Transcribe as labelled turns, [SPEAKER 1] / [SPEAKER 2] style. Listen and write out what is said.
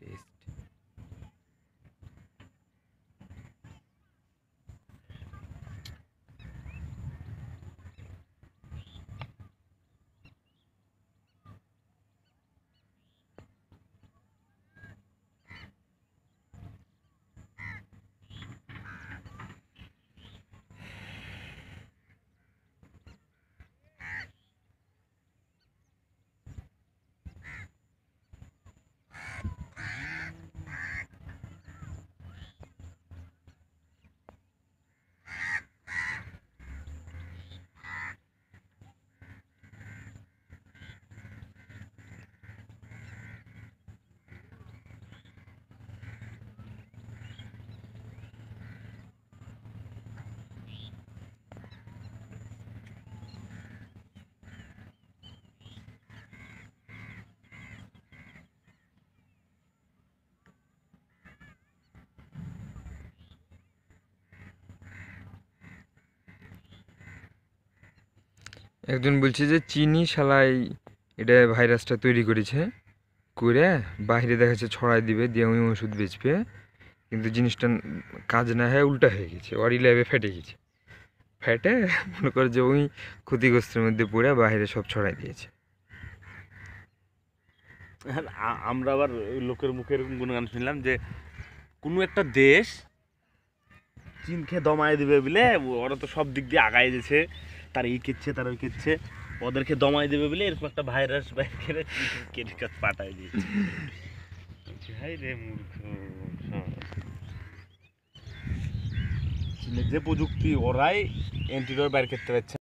[SPEAKER 1] Test. একজন বলছে যে চিনি শালাই এটা ভাইরাসটা তৈরি করেছে, করে বাইরে দেখা যাচ্ছে ছড়াই দিবে, দিয়ে ওই ওষুধ বেচবে, কিন্তু জিনিসটা কাজ না হয়ে উল্টা হয়ে গেছে, ওরই ল্যাবে ফেটে গেছে, ফেটে মনে করে যে ওই ক্ষতিগ্রস্তের মধ্যে পড়ে বাইরে সব ছড়াই দিয়েছে।
[SPEAKER 2] আমরা আবার লোকের মুখে এরকম গুণগান শুনলাম যে কোনো একটা দেশ চীনকে দমায় দিবে বলে, ওরা তো সব দিক দিয়ে আগায় দিয়েছে, তার এই কিচ্ছে তার ওই কিচ্ছে, ওদেরকে দমায় দেবে বলে এরকম একটা ভাইরাস বাইর করে চীনের কাছে পাঠায় দিয়েছে। হাই রে মূর্খ, চীনের যে প্রযুক্তি, ওরাই অ্যান্টিডোট বাইর করতে পারছে।